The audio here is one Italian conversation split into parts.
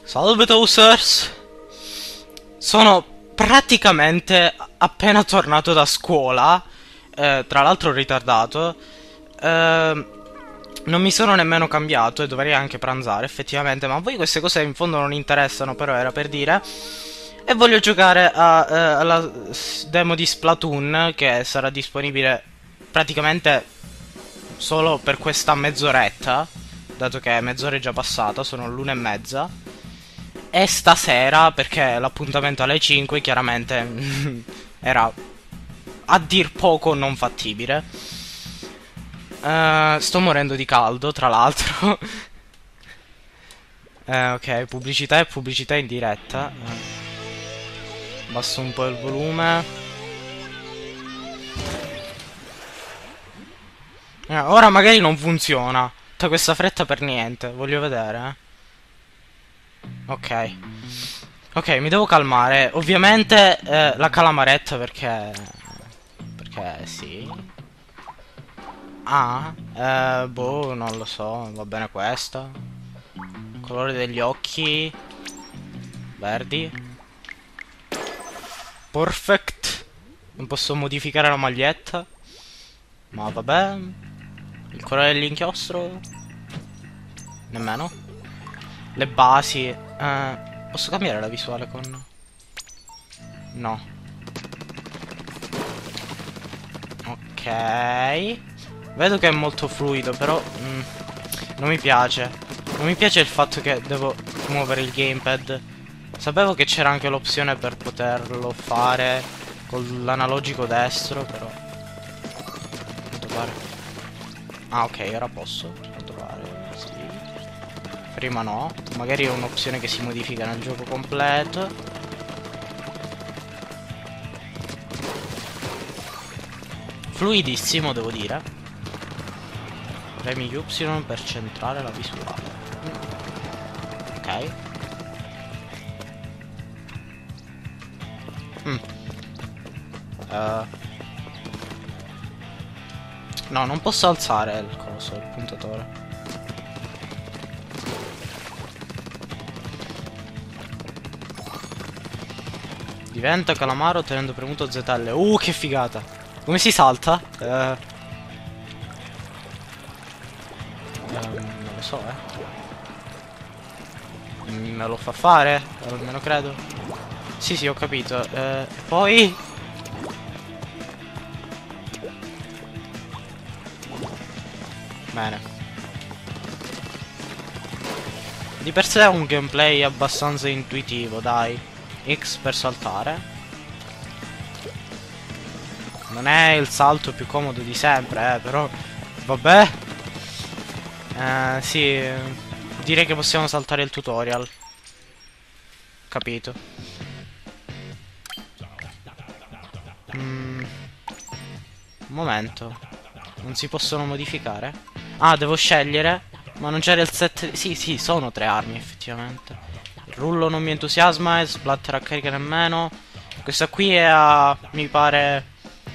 Salve Toasters! Sono praticamente appena tornato da scuola, tra l'altro ritardato. Non mi sono nemmeno cambiato e dovrei anche pranzare effettivamente, ma a voi queste cose in fondo non interessano, però era per dire. E voglio giocare alla demo di Splatoon, che sarà disponibile praticamente solo per questa mezz'oretta, dato che mezz'ora è già passata, sono l'1:30. E stasera, perché l'appuntamento alle 5 chiaramente era a dir poco non fattibile. Sto morendo di caldo, tra l'altro. Ok, pubblicità e pubblicità in diretta. Basso un po' il volume. Ora magari non funziona. Tutta questa fretta per niente. Voglio vedere. Ok. Ok, mi devo calmare. Ovviamente la calamaretta perché... Perché sì. Ah, boh, non lo so. Va bene questa. Colore degli occhi. Verdi. Perfect. Non posso modificare la maglietta. Ma vabbè. Il colore dell'inchiostro. Nemmeno. Le basi. Posso cambiare la visuale con... No. Ok. Vedo che è molto fluido, però... non mi piace. Non mi piace il fatto che devo muovere il gamepad. Sapevo che c'era anche l'opzione per poterlo fare con l'analogico destro, però... A quanto pare... Ah, ok, ora posso. A quanto pare, sì. Prima no. Magari è un'opzione che si modifica nel gioco completo. Fluidissimo, devo dire. Premi Y per centrare la visuale. Ok. No, non posso alzare il coso, il puntatore. Diventa calamaro tenendo premuto ZL. Che figata. Come si salta? Non lo so, Me lo fa fare? Almeno credo. Sì, sì, ho capito. Poi... Bene. Di per sé è un gameplay abbastanza intuitivo, dai. X per saltare. Non è il salto più comodo di sempre, però... Vabbè. Sì. Direi che possiamo saltare il tutorial. Capito. Un momento. Non si possono modificare? Ah, devo scegliere. Ma non c'era il set... Sì, sì, sono 3 armi, effettivamente. Il rullo non mi entusiasma e splatter a carica nemmeno. Questa qui è a... mi pare...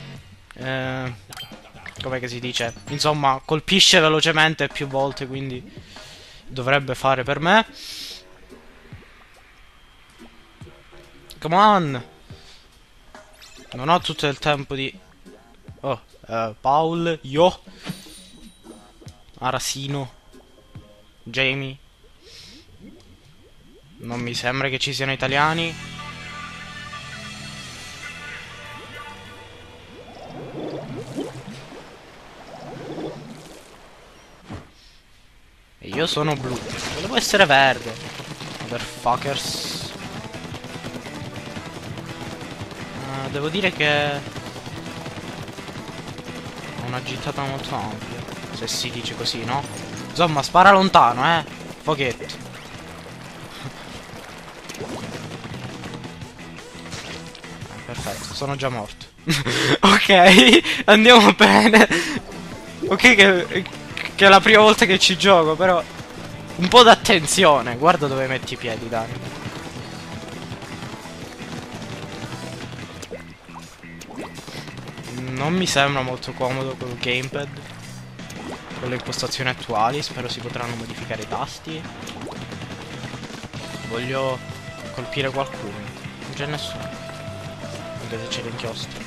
com'è che si dice? Insomma, colpisce velocemente più volte, quindi... dovrebbe fare per me. Come on! Non ho tutto il tempo di... Oh, Paul, io... Arasino. Jamie. Non mi sembra che ci siano italiani. E io sono blu. Volevo essere verde. Motherfuckers. Devo dire che... ho una gittata molto ampia. Se si dice così, no? Insomma, spara lontano, Foghetto. Perfetto, sono già morto. Ok, andiamo bene. Ok, che è la prima volta che ci gioco, però... un po' d'attenzione. Guarda dove metti i piedi, dai. Non mi sembra molto comodo col gamepad. Con le impostazioni attuali. Spero si potranno modificare i tasti. Voglio colpire qualcuno. Non c'è nessuno. Anche se c'è l'inchiostro.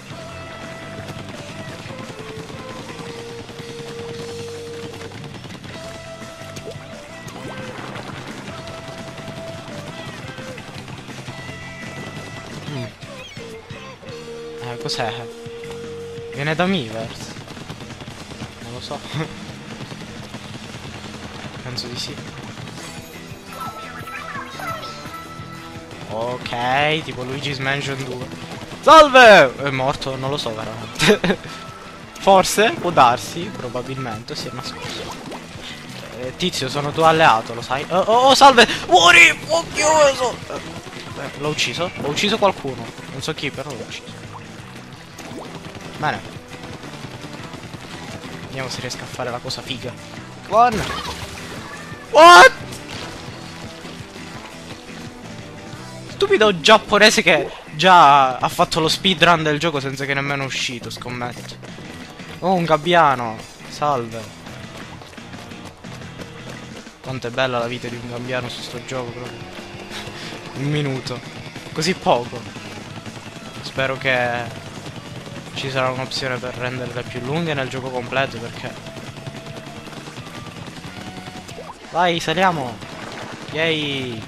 Cos'è? Viene da Miiverse? Non lo so. Penso di sì. Ok, tipo Luigi's Mansion 2. Salve! È morto, non lo so veramente. Forse, può darsi, probabilmente si è nascosto. Tizio, sono tuo alleato, lo sai? Oh, salve! Muori! Occhio! L'ho ucciso? Ho ucciso qualcuno. Non so chi, però l'ho ucciso. Bene. Vediamo se riesco a fare la cosa figa. Come on! What? Stupido giapponese che già ha fatto lo speedrun del gioco senza che nemmeno è uscito, scommetto. Oh, un gabbiano. Salve. Quanto è bella la vita di un gabbiano su sto gioco proprio. Un minuto. Così poco. Spero che ci sarà un'opzione per renderle più lunghe nel gioco completo, perché... Vai, saliamo! Yay!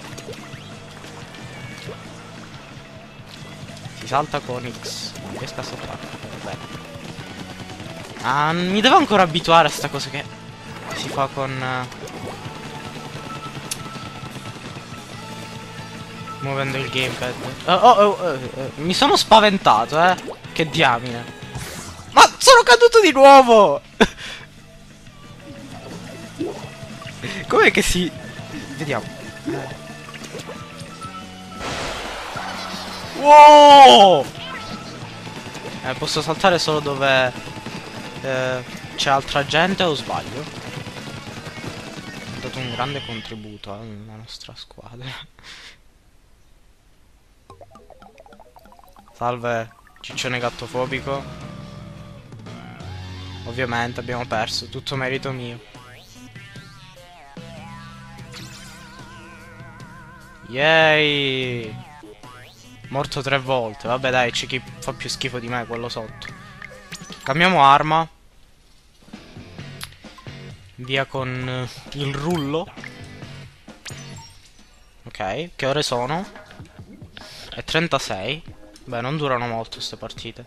Si salta con X. Non riesco a saltare. Vabbè. Ah, mi devo ancora abituare a sta cosa che si fa con... muovendo il gamepad. Mi sono spaventato, Che diamine. Ma sono caduto di nuovo! Com'è che si... Vediamo. Wow! Posso saltare solo dove c'è altra gente, o sbaglio? Ha dato un grande contributo alla nostra squadra. Salve, ciccione gattofobico. Ovviamente abbiamo perso, tutto merito mio. Yay! Morto 3 volte. Vabbè dai, c'è chi fa più schifo di me, quello sotto. Cambiamo arma. Via con il rullo. Ok, che ore sono? È 36. Beh, non durano molto queste partite.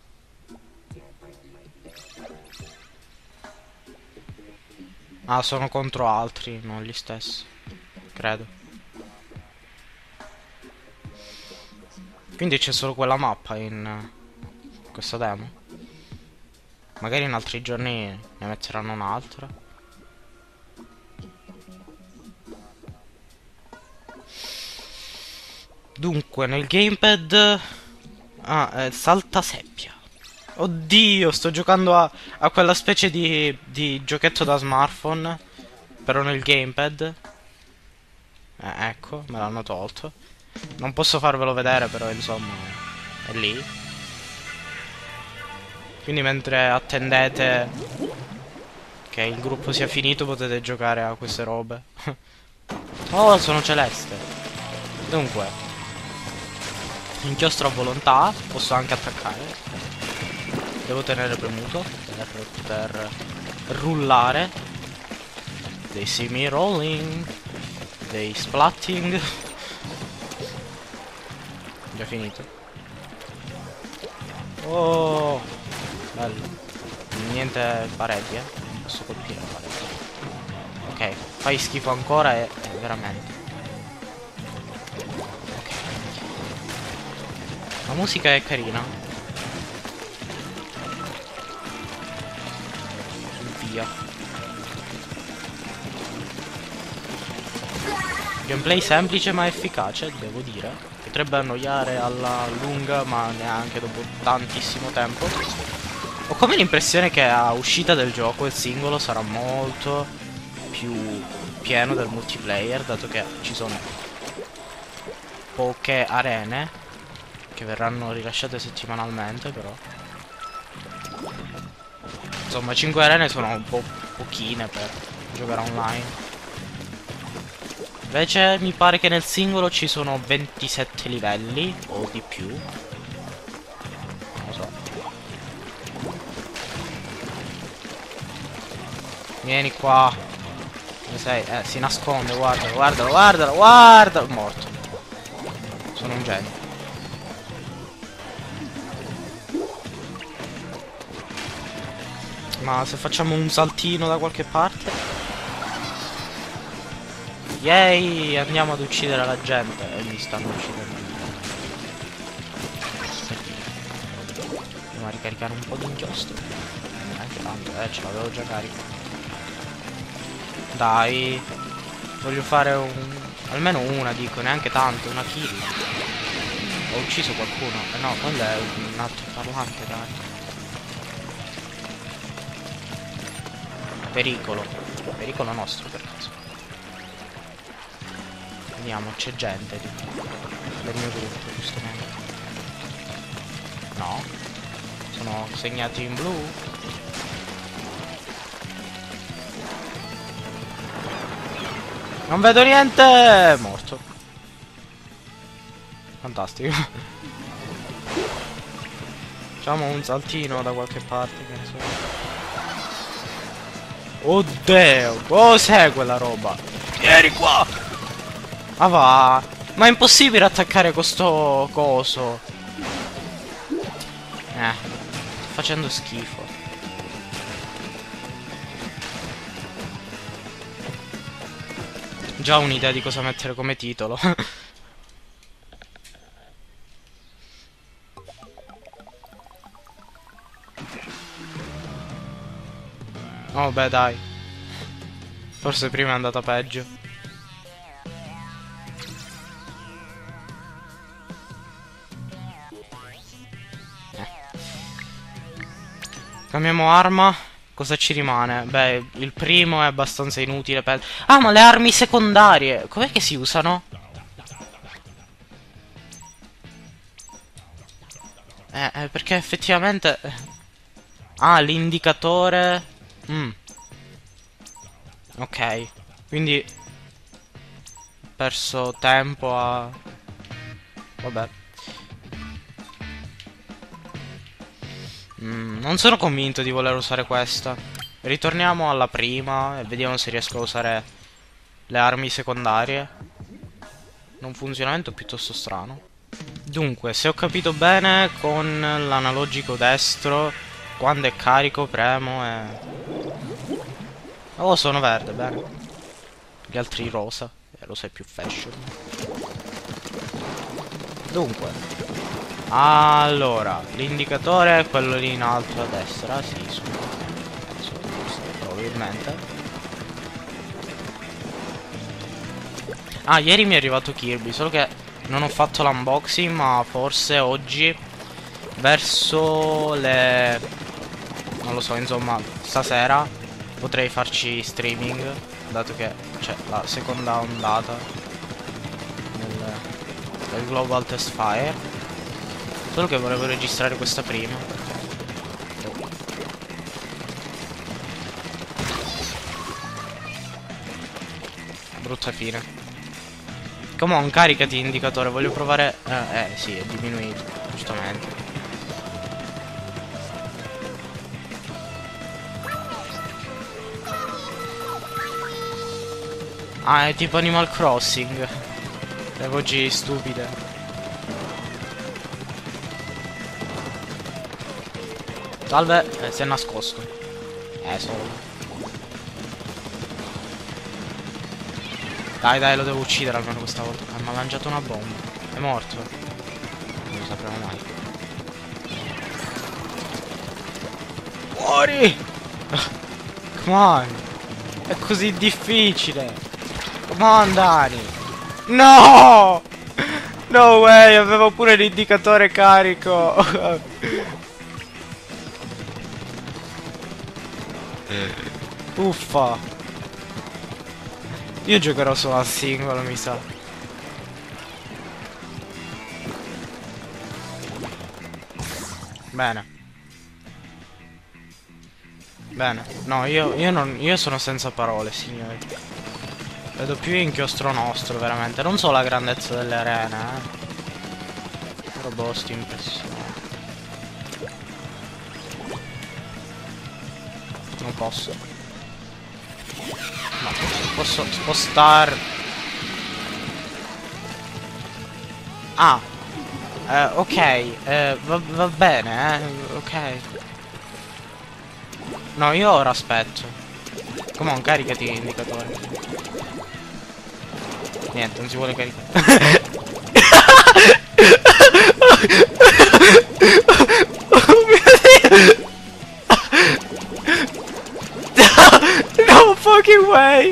Ah, sono contro altri, non gli stessi. Credo. Quindi c'è solo quella mappa in questa demo. Magari in altri giorni ne metteranno un'altra. Dunque, nel gamepad... salta seppia. Oddio, sto giocando a quella specie di giochetto da smartphone. Però nel gamepad. Ecco, me l'hanno tolto. Non posso farvelo vedere, però insomma è lì. Quindi mentre attendete che il gruppo sia finito potete giocare a queste robe. Oh, sono celeste. Dunque, inchiostro a volontà, posso anche attaccare. Devo tenere premuto per poter rullare. They see me rolling. They splatting. Già finito. Oh, bello. Niente pareti, non posso colpire la parete. Ok, fai schifo ancora e veramente. Ok. La musica è carina. Via. Gameplay semplice ma efficace, devo dire. Potrebbe annoiare alla lunga, ma neanche dopo tantissimo tempo. Ho come l'impressione che a uscita del gioco il singolo sarà molto più pieno del multiplayer, dato che ci sono poche arene che verranno rilasciate settimanalmente, però. Insomma, 5 arene sono un po' pochine per giocare online. Invece mi pare che nel singolo ci sono 27 livelli o di più. Non lo so. Vieni qua. Dove sei? Si nasconde, guardalo, guardalo, guardalo, guardalo. Morto. Sono un genio. Ma se facciamo un saltino da qualche parte? Yay, andiamo ad uccidere la gente. E mi stanno uccidendo. Andiamo a ricaricare un po' di inchiostro. Neanche tanto, ce l'avevo già carico. Dai. Voglio fare almeno una, dico, neanche tanto, una kill. Ho ucciso qualcuno. No, quello è un altro parlante, dai. Pericolo. Pericolo nostro, per caso. Vediamo, c'è gente lì. Del mio gruppo, giustamente. No. Sono segnati in blu. Non vedo niente! Morto. Fantastico. Facciamo un saltino da qualche parte, che ne so. Oddio, cos'è quella roba? Vieni qua! Ah va! Ma è impossibile attaccare questo coso. Sta facendo schifo. Già un'idea di cosa mettere come titolo. Oh beh dai. Forse prima è andata peggio. Cambiamo arma. Cosa ci rimane? Beh, il primo è abbastanza inutile per... Ah, ma le armi secondarie! Com'è che si usano? Perché effettivamente... Ah, l'indicatore... Ok. Quindi... Ho perso tempo a... Vabbè. Non sono convinto di voler usare questa. Ritorniamo alla prima e vediamo se riesco a usare le armi secondarie. Un funzionamento piuttosto strano. Dunque, se ho capito bene, con l'analogico destro, quando è carico, premo e... Oh, sono verde, bene. Gli altri rosa. Rosa è più fashion. Dunque. Allora, l'indicatore è quello lì in alto a destra, sì, penso, probabilmente. Ah, ieri mi è arrivato Kirby, solo che non ho fatto l'unboxing, ma forse oggi, verso le... non lo so, insomma, stasera potrei farci streaming, dato che c'è la seconda ondata del Global Test Fire. Solo che volevo registrare questa prima. Brutta fine. Come on, caricati indicatore, voglio provare... sì, è diminuito, giustamente. Ah, è tipo Animal Crossing. Le voci stupide. Salve, si è nascosto. Solo. Dai, dai, lo devo uccidere almeno questa volta. Mi ha lanciato una bomba. È morto. Non lo sapremo mai. Muori! Come on! È così difficile! Come on, Dani! No! No way, avevo pure l'indicatore carico! Uffa. Io giocherò solo al singolo, mi sa. Bene. Bene. No, io sono senza parole, signori. Vedo più inchiostro nostro, veramente. Non so la grandezza delle arene, Però boh, sti impressione. Non posso. Ma posso spostare. Ah. Ok. Va bene, ok. No, io ora aspetto. Come on, caricati l'indicatore. Niente, non si vuole caricare. Oh mio Dio! No fucking way!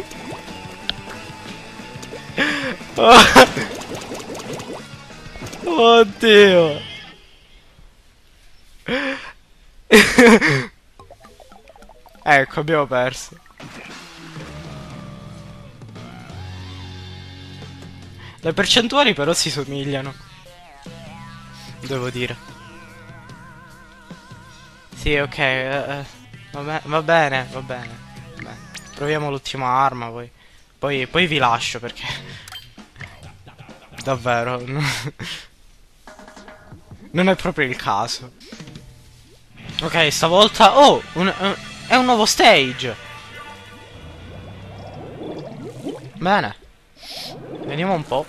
Oddio! Ecco, abbiamo perso. Le percentuali però si somigliano. Devo dire. Sì, ok. Va bene, va bene. Beh, proviamo l'ultima arma poi. Poi vi lascio perché... Davvero. Non è proprio il caso. Ok, stavolta... Oh! È un nuovo stage! Bene. Vediamo un po'.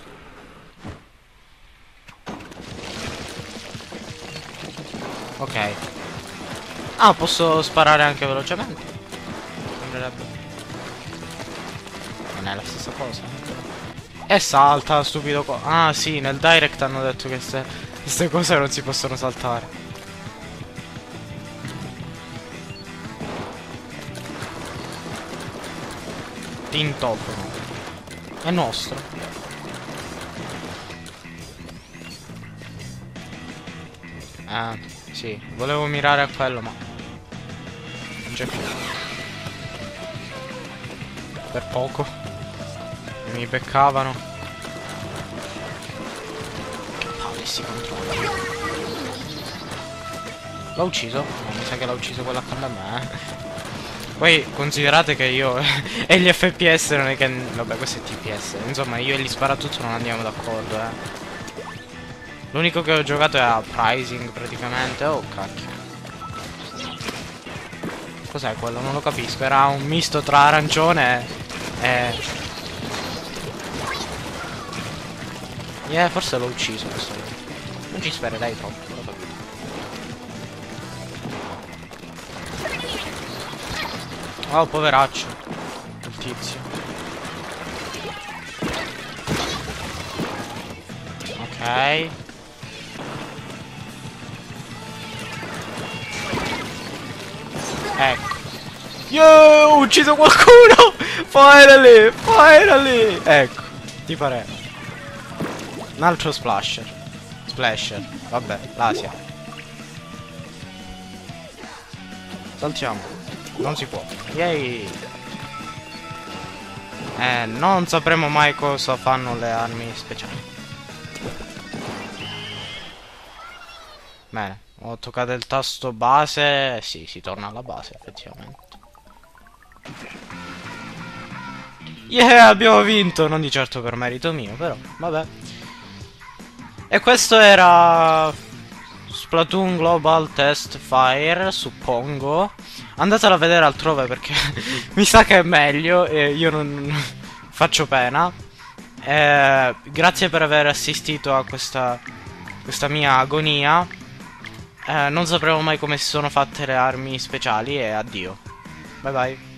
Ok. Ah, posso sparare anche velocemente. Sembrerebbe. Non è la stessa cosa. E salta, stupido Ah, sì, nel direct hanno detto che queste cose non si possono saltare. Tintofono. È nostro. Ah, sì, volevo mirare a quello, ma non c'è più. Per poco. Mi beccavano. Che palle si controlla. L'ha ucciso? No, mi sa che l'ha ucciso quello accanto a me, Poi considerate che io e gli FPS non è che... Vabbè, questo è TPS. Insomma, io e gli sparatutto non andiamo d'accordo, L'unico che ho giocato è a Pricing praticamente. Oh cacchio. Cos'è quello? Non lo capisco. Era un misto tra arancione e... forse l'ho ucciso questo. Non ci spererei troppo, l'ho capito. Oh, poveraccio. Il tizio. Ok. Ecco. Yo, ho ucciso qualcuno! Finally! Finally! Ecco, ti pareva. Un altro splasher. Splasher. Vabbè, l'Asia. Saltiamo. Non si può. Yay! Non sapremo mai cosa fanno le armi speciali. Bene. Ho toccato il tasto base. Sì, si torna alla base, effettivamente. Yeah, abbiamo vinto. Non di certo per merito mio, però, vabbè. E questo era Splatoon Global Test Fire, suppongo. Andatelo a vedere altrove perché mi sa che è meglio e io non faccio pena. Grazie per aver assistito a questa mia agonia. Non sapremo mai come si sono fatte le armi speciali e addio. Bye bye.